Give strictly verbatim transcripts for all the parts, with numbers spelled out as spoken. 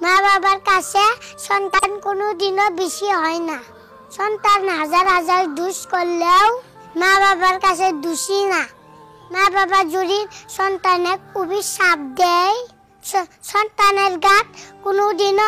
মা বাবার কাছে সন্তান কোনোদিনও বেশি হয় না। সন্তান হাজার হাজার দোষ করলেও মা বাবার কাছে দোষী না। মা বাবা যদি সন্তানের অভিশাপ দেয়, সন্তানের গাত কোনোদিনও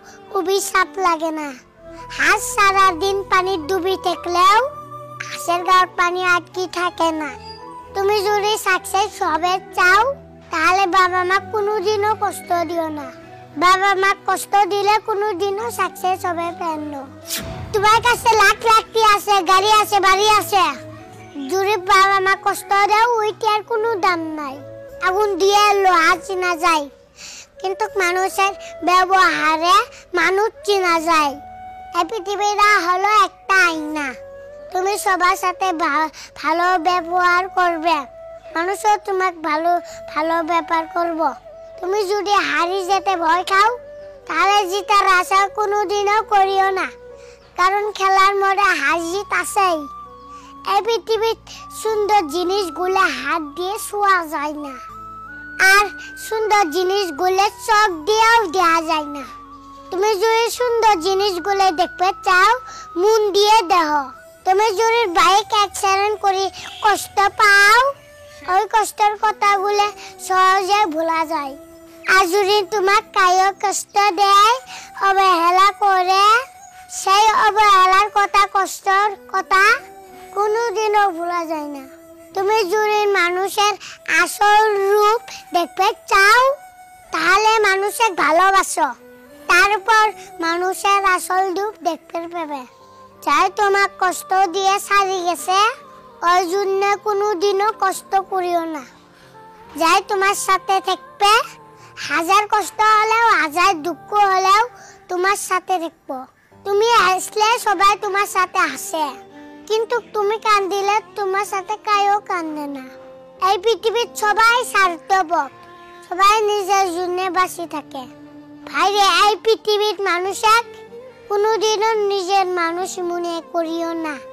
অভিশাপ লাগে না। হাঁস সারাদিন পানির ডুবি থাকলেও হাঁসের গাঁট পানি আটকে থাকে না। তুমি যদি সাকসেস হবে চাও, তাহলে বাবা মা কোনোদিনও কষ্ট দিও না। বাবা মা কষ্ট দিলে কোনোদিনও সাকসেস হবে পেন। তোমার কাছে লাখ লাখটি আছে, গাড়ি আছে, বাড়ি আছে, যদি বাবা মা কষ্ট দেয় ওইটার কোনো দাম নাই। আগুন দিয়ে লোহা চিনা যায়, কিন্তু মানুষের ব্যবহারে মানুষ চিনা যায়। এই পৃথিবীটা হলো একটা আয়না। তুমি সবার সাথে ভালো ব্যবহার করবে, মানুষও তোমাকে ভালো ভালো ব্যবহার করব। তুমি যদি হারিয়ে যেতে ভয় খাও, তাহলে জিতার আশা কোনোদিনও করিও না, কারণ খেলার মধ্যে হার জিত আছেই। এই পৃথিবীর সুন্দর জিনিসগুলো হাত দিয়ে ছোঁয়া যায় না, আর সুন্দর জিনিসগুলো চোখ দিয়েও দেওয়া যায় না। তুমি যদি সুন্দর জিনিসগুলো দেখতে চাও, মন দিয়ে দেখো। তুমি যদি বাইক অ্যাক্সিডেন্ট করে কষ্ট পাও, ওই কষ্টের কথাগুলো সহজে ভোলা যায়। আর যদি তোমার কায়ো কষ্ট দেয়, অবহেলা করে, সেই অবহেলার কথা, কষ্টর কথা কোনোদিনও ভোলা যায় না। তুমি যদি মানুষের আসল রূপ দেখতে চাও, তাহলে মানুষের ভালোবাসো, তারপর মানুষের আসল রূপ দেখতে পাবে। যাই তোমার কষ্ট দিয়ে সারি গেছে, ওই জন্য কোনোদিনও কষ্ট করিও না। যাই তোমার সাথে থাকবে, হাজার কষ্ট হলেও, হাজার দুঃখ হলেও তোমার সাথে থাকবো। তুমি হাসলে সবাই তোমার সাথে হাসে, কিন্তু তুমি কান্দিলে তোমার সাথে কায়ও কান্দে না। এই পৃথিবীর সবাই স্বার্থপর, সবাই নিজের জন্য বাঁচি থাকে। ভাইরে, এই পৃথিবীর মানুষের কোনোদিনও নিজের মানুষ মনে করিও না।